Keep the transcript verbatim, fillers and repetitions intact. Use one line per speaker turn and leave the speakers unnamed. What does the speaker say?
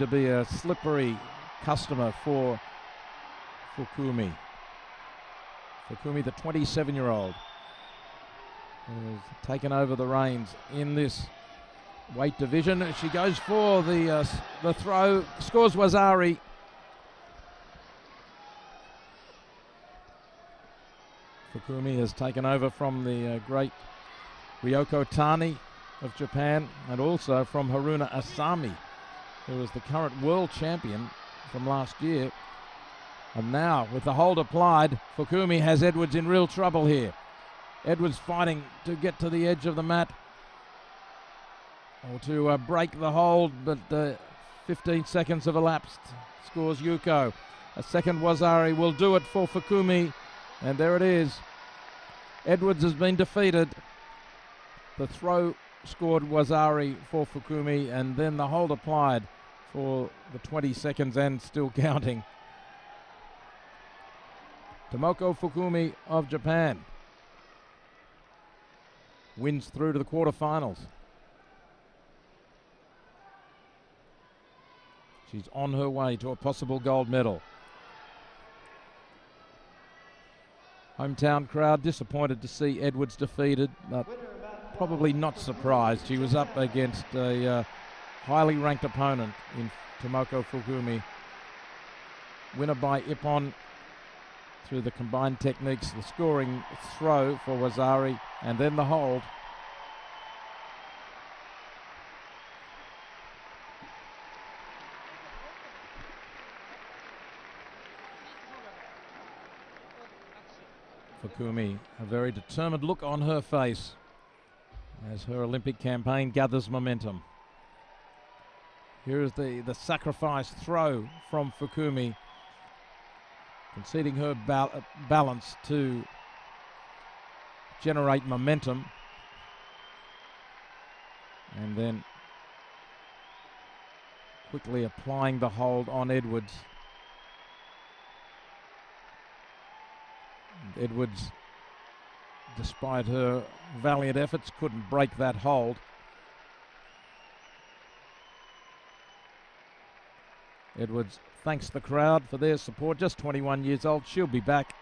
to be a slippery customer for Fukumi. Fukumi, the twenty-seven-year-old, has taken over the reins in this weight division. She goes for the uh, the throw, scores Wazari. Fukumi has taken over from the uh, great Ryoko Tani of Japan, and also from Haruna Asami, who was the current world champion from last year. And now, with the hold applied, Fukumi has Edwards in real trouble here. Edwards fighting to get to the edge of the mat, or to uh, break the hold, but uh, fifteen seconds have elapsed. Scores Yuko. A second Wazari will do it for Fukumi, and there it is. Edwards has been defeated. The throw scored Wazari for Fukumi, and then the hold applied for the twenty seconds and still counting. Tomoko Fukumi of Japan wins through to the quarterfinals. She's on her way to a possible gold medal. Hometown crowd disappointed to see Edwards defeated, but probably not surprised. She was up against a uh, highly ranked opponent in Tomoko Fukumi. Winner by Ippon through the combined techniques, the scoring throw for Wazari, and then the hold. Fukumi, a very determined look on her face as her Olympic campaign gathers momentum. Here is the, the sacrifice throw from Fukumi, conceding her ba balance to generate momentum, and then quickly applying the hold on Edwards. And Edwards, despite her valiant efforts, couldn't break that hold. Edwards thanks the crowd for their support. Just twenty-one years old. She'll be back